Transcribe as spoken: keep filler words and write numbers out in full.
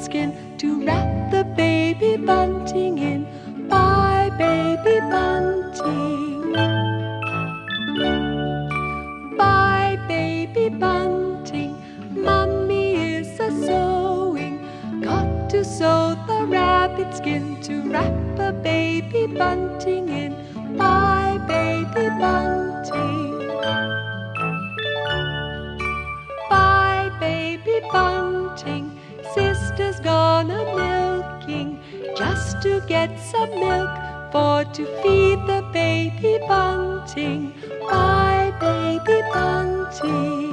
skin to wrap the baby bunting in. Bye, baby bunting. Bye, baby bunting. Mummy is a-sewing. Got to sew the rabbit skin to wrap a baby bunting in. Bye, baby bunting. Bye, baby bunting. Sister's gone a-milking just to get some milk for to feed the baby bunting. Bye, baby bunting.